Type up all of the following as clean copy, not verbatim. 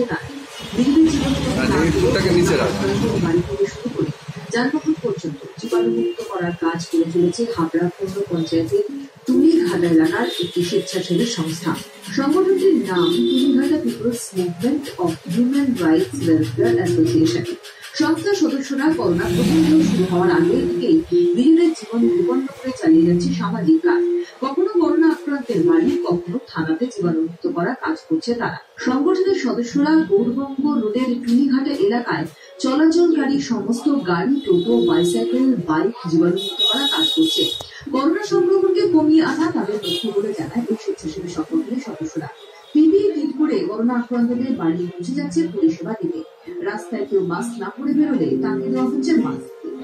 না। বিজেপির বাড়ি থেকে শুরু করে যানবাহন পর্যন্ত জীবাণুমুক্ত করার কাজ করে চলেছে হাবড়া পৌর পঞ্চায়েতের তুলিঘাটা এলাকার একটি স্বেচ্ছাসেবী সংস্থা। সংগঠনটির নাম Tulighata peoples movement of human rights welfare association. সংস্থার সদস্যরা করোনা প্রথম ঢেউ শুরু হওয়ার আগে থেকেই নিজেদের জীবন বিপন্ন করে চালিয়ে যাচ্ছে সামাজিক কাজ। কখনো করোনা আক্রান্তের বাড়ি, কখনো থানাতে জীবাণুমুক্ত করার কাজ করছে তারা। সংগঠনের সদস্যরা গৌরবঙ্গ রোডের টুনিঘাটা এলাকায় চলাচলকারী সমস্ত গাড়ি, টোটো, বাইসাইকেল, বাইক জীবাণুমুক্ত করার কাজ করছে। করোনা সংক্রমণকে কমিয়ে আনা তাদের লক্ষ্য বলে জানায় এই স্বেচ্ছাসেবী সংগঠনের সদস্যরা। পিপিই কিট পরে করোনা আক্রান্তদের বাড়ি পৌঁছে যাচ্ছে পরিষেবা দিতে। রাস্তায় কেউ মাস্ক না পরে বেরোলে তাকে দেওয়া হচ্ছে মাস্ক।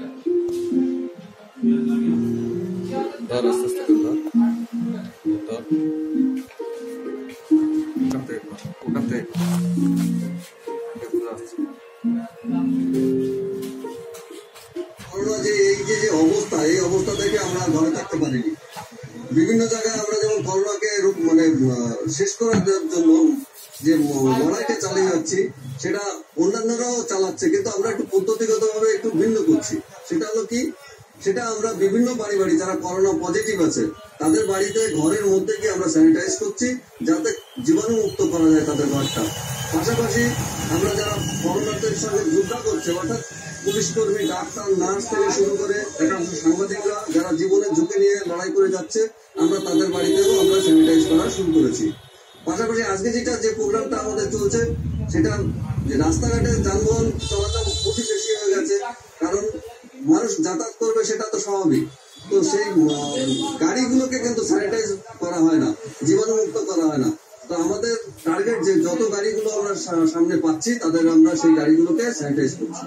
এই অবস্থা থেকে আমরা ঘরে থাকতে পারিনি। বিভিন্ন জায়গায় আমরা যেমন করোনাকে শেষ করার জন্য যে লড়াইটা চালিয়ে যাচ্ছি, সেটা অন্যান্যরাও চালাচ্ছে, কিন্তু আমরা একটু পদ্ধতিগতভাবে একটু ভিন্ন করছি। সেটা হলো কি, সেটা আমরা বিভিন্ন বাড়ি যারা করোনা পজিটিভ আছে তাদের বাড়িতে ঘরের মধ্যে গিয়ে আমরা স্যানিটাইজ করছি, যাতে জীবাণু মুক্ত করা যায় তাদের ঘরটা। পাশাপাশি আমরা যারা করোনাদের সঙ্গে যুদ্ধ করছে, অর্থাৎ পুলিশ কর্মী, ডাক্তার, নার্স থেকে শুরু করে একাংশ সাংবাদিকরা যারা জীবনের ঝুঁকি নিয়ে লড়াই করে যাচ্ছে, আমরা তাদের বাড়িতেও আমরা স্যানিটাইজ করা শুরু করেছি। পাশাপাশি আজকে যে প্রোগ্রামটা আমাদের চলছে, সেটা যে রাস্তাঘাটে যানবাহন চলাচল খুবই বেশি হয়ে গেছে, কারণ মানুষ যাতায়াত করবে সেটা তো স্বাভাবিক। তো সেই গাড়িগুলোকে কিন্তু স্যানিটাইজ করা হয় না, জীবাণুমুক্ত করা হয় না। তো আমাদের টার্গেট যে যত গাড়িগুলো আমরা সামনে পাচ্ছি তাদের আমরা সেই গাড়িগুলোকে স্যানিটাইজ করছি।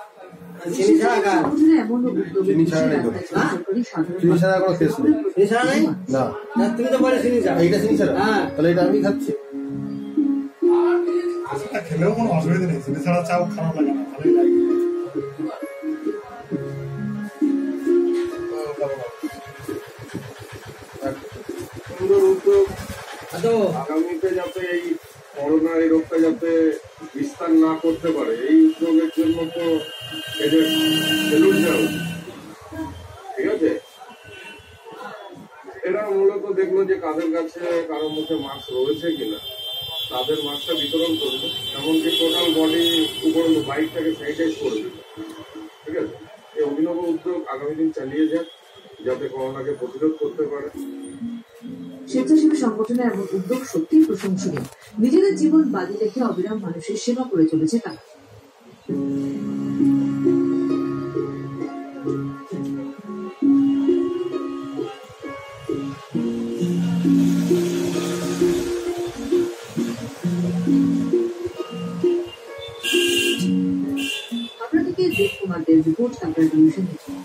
খেলেও কোনো অসুবিধা নেই, চিনি ছাড়া চাও খারাপ লাগে না, ভালোই লাগে। আগামীতে যাতে এই করোনা এই রোগটা যাতে বিস্তার না করতে পারে, এই উদ্যোগের জন্য তো এদের সেলুট দেওয়া উচিত। ঠিক আছে, এরা মূলত দেখলো যে কাদের কাছে কারো মুখে মাস্ক রয়েছে কিনা, তাদের মাস্কটা বিতরণ করবে, এমনকি টোটাল বডি উপরন্ত বাইকটাকে স্যানিটাইজ করে দিল। ঠিক আছে, এই অভিনব উদ্যোগ আগামী দিন চালিয়ে যাক, যাতে করোনাকে প্রতিরোধ করতে পারে। স্বেচ্ছাসেবী সংগঠনের এমন উদ্যোগ সত্যিই প্রশংসনীয়। নিজেদের জীবন বাজি রেখে অবিরাম মানুষের সেবা করে চলেছে তারা। হাবড়া থেকে দেবকুমার দের রিপোর্ট, আপনার টেলিভিশন।